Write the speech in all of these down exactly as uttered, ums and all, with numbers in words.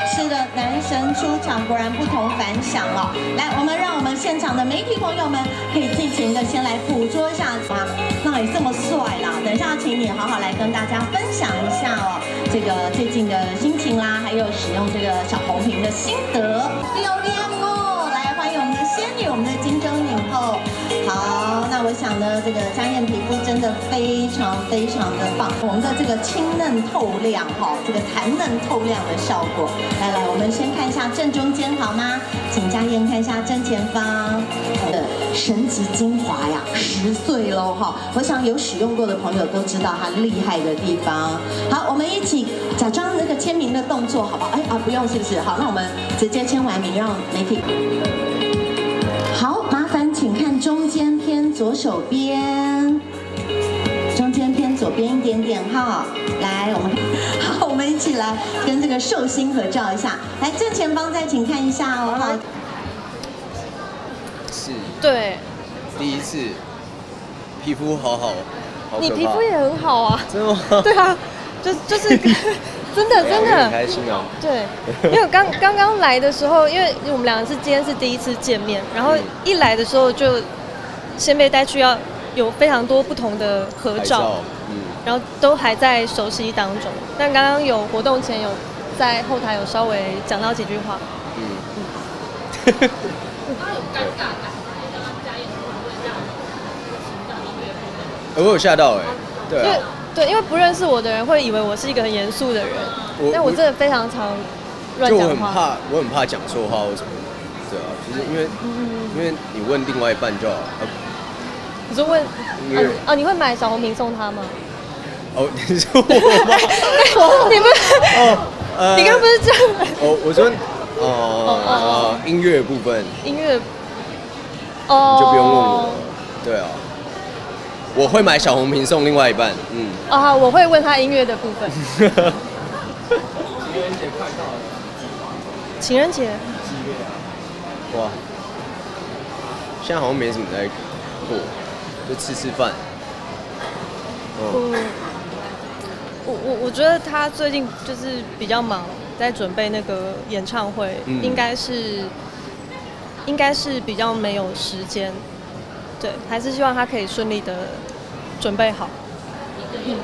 是的，男神出场果然不同凡响哦。来，我们让我们现场的媒体朋友们可以尽情的先来捕捉一下啊，那你这么帅啦，等一下请你好好来跟大家分享一下哦，这个最近的心情啦，还有使用这个小红瓶的心得。漂亮哦，来欢迎我们的仙女，我们的金钟影后。好，那我想呢，这个佳燕皮肤真的非常非常的棒，我们的这个清嫩透亮哈，这个弹嫩透亮的效果。来来，我们先看一下正中间好吗？请佳燕看一下正前方的神级精华呀，十岁喽哈！我想有使用过的朋友都知道它厉害的地方。好，我们一起假装那个签名的动作好不好？哎啊，不用是不是？好，那我们直接签完名，让媒体。好，麻烦请看中间偏左手边，中间偏左边一点点哈。来，我们好，我们一起来跟这个寿星合照一下。来，正前方再请看一下哦。好， 是， 对， 第一次，皮肤好好，好你皮肤也很好啊。 真的吗？ 对啊，就就是真的真的很开心啊。 对，因为我刚刚刚来的时候，因为我们两个是今天是第一次见面，然后一来的时候就先被带去要有非常多不同的合照，嗯，然后都还在熟悉当中。但刚刚有活动前有在后台有稍微讲到几句话，嗯嗯。 刚刚有尴尬感，刚刚佳燕说会让情感音乐部分。 我有吓到哎，对啊。 对，因为不认识我的人会以为我是一个很严肃的人， 我但我真的非常常乱讲话。就我很怕，我很怕讲错话或什么。对啊，就是因为、嗯、因为你问另外一半就好。啊、 你说问啊啊？你会买小红瓶送他吗？ 哦，你说我吗？ 你不是？哦，呃，你刚不是这样？ 哦，我说哦哦音乐部分。 音乐。哦。 你就不用问我。对啊。我会买小红瓶送另外一半，嗯。 啊，我会问他音乐的部分。 情人节快到了， 情人节。 几月啊？ 哇，现在好像没什么在过，就吃吃饭。 嗯。我我我觉得他最近就是比较忙，在准备那个演唱会，嗯、应该是应该是比较没有时间。对，还是希望他可以顺利的准备好。嗯、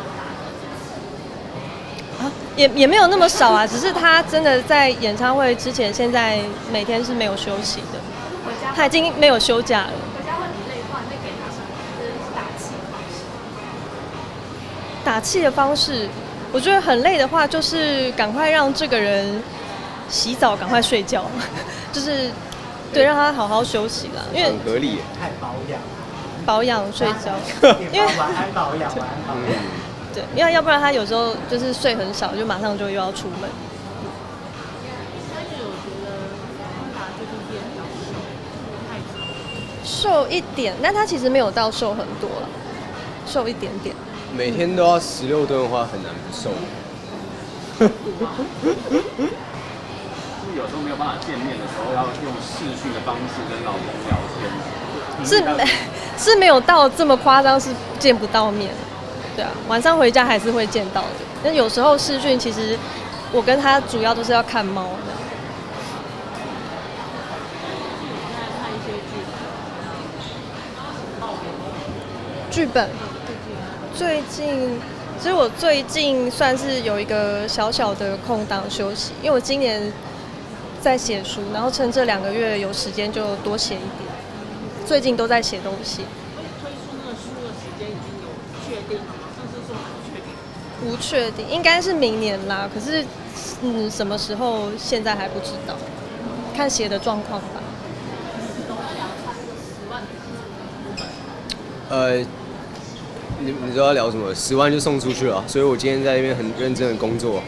啊，也也没有那么少啊，只是他真的在演唱会之前，现在每天是没有休息的，他已经没有休假了。 回家会很累的话，你会给他什么？就是打气的方式。 打气的方式，我觉得很累的话，就是赶快让这个人洗澡，赶快睡觉，就是。对，让他好好休息啦，因为很合理。 太保养， 保养睡觉， 因为晚安保养，晚安保养。 对，因为要不然他有时候就是睡很少，就马上就又要出门。 但是我觉得方达最近变比较瘦， 瘦一点，但他其实没有到瘦很多了，瘦一点点。 每天都要十六吨的话，很难不瘦。 有时候没有办法见面的时候，要用视讯的方式跟老公聊天。 是没是没有到这么夸张，是见不到面。对啊，晚上回家还是会见到的。但有时候视讯，其实我跟他主要都是要看猫的。 看一些剧本。最近，其实我最近算是有一个小小的空档休息，因为我今年在写书，然后趁这两个月有时间就多写一点。最近都在写东西。 推出那个书的时间已经有确定了吗？上次说还不确定。 不确定，应该是明年啦。可是，嗯，什么时候现在还不知道，看写的状况吧。 呃，你你知道要聊什么？十万就送出去了，所以我今天在那边很认真的工作。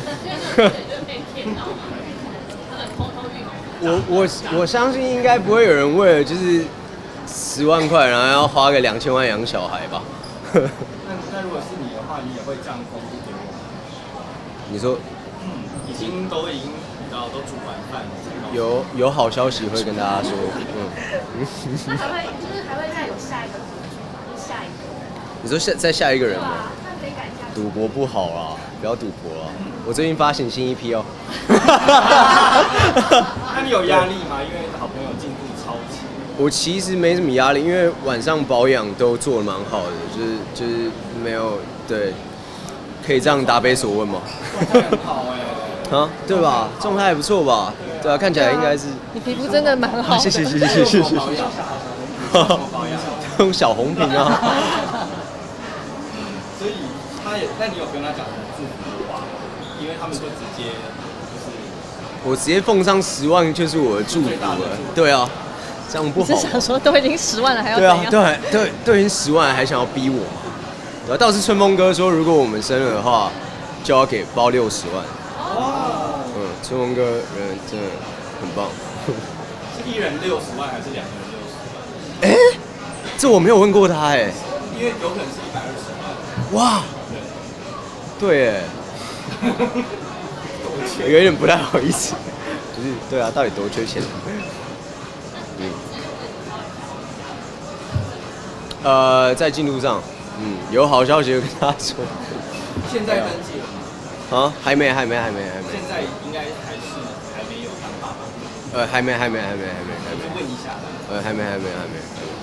我我我相信应该不会有人为了就是十万块，然后要花个两千万养小孩吧？ 那那如果是你的话，你也会这样公布给我？ 你说， 嗯，已经都已经你知道都煮完饭， 有有好消息会跟大家说，嗯。 那还会就是还会再有下一个，下一个。 你说下再下一个人吗？赌博不好啦，不要赌博啦。我最近发行新一批哦。 那你有压力吗？因为好朋友进步超级。 我其实没什么压力，因为晚上保养都做得蛮好的，就是就是没有对，可以这样答非所问吗？ 很好哎、 啊，对吧？状态还不错吧？对啊，看起来应该是。 你皮肤真的蛮好的。 谢谢谢谢谢谢谢谢。用小红瓶啊。 所以他也，那你有跟他讲祝福话吗？因为他们就直接就是我直接奉上十万就是我的祝福了。对啊，这样不好。 你是想说都已经十万了还要怎对啊， 样？ 对对，都已经十万了还想要逼我嘛？对啊，倒是春风哥说，如果我们生了的话，就要给包六十万。 哦， 嗯，春风哥人真的很棒。 是一人六十万还是两个人六十万？ 哎、欸，这我没有问过他哎、欸。 因为有可能是一百二十万。 哇，对哎，有一点不太好意思。不是，对啊，到底多缺钱？嗯。呃，在进度上，嗯，有好消息就跟大家说。 现在登记了吗？ 啊，还没，还没，还没，还没。 现在应该还是还没有当爸爸。 呃，还没，还没，还没，还没，还没。 就问一下。 呃，还没，还没，还没。